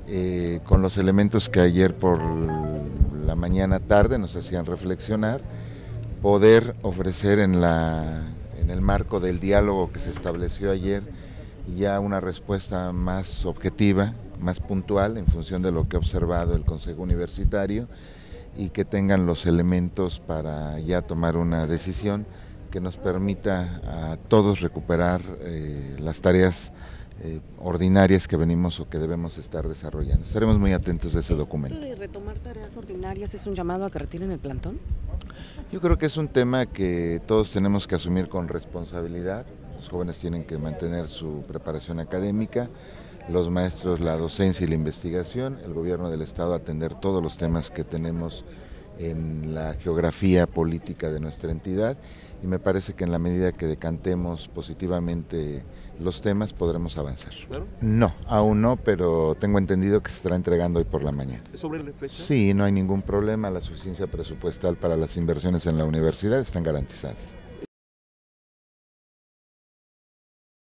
con los elementos que ayer por la mañana tarde nos hacían reflexionar, poder ofrecer en el marco del diálogo que se estableció ayer ya una respuesta más objetiva, más puntual en función de lo que ha observado el Consejo Universitario y que tengan los elementos para ya tomar una decisión que nos permita a todos recuperar las tareas ordinarias que venimos o que debemos estar desarrollando. Estaremos muy atentos a ese documento. ¿Esto de retomar tareas ordinarias es un llamado a que retiren el plantón? Yo creo que es un tema que todos tenemos que asumir con responsabilidad. Los jóvenes tienen que mantener su preparación académica, los maestros la docencia y la investigación, el gobierno del estado atender todos los temas que tenemos en la geografía política de nuestra entidad, y me parece que en la medida que decantemos positivamente los temas podremos avanzar. ¿Claro? No, aún no, pero tengo entendido que se estará entregando hoy por la mañana. ¿Es sobre la fecha? Sí, no hay ningún problema, la suficiencia presupuestal para las inversiones en la universidad están garantizadas.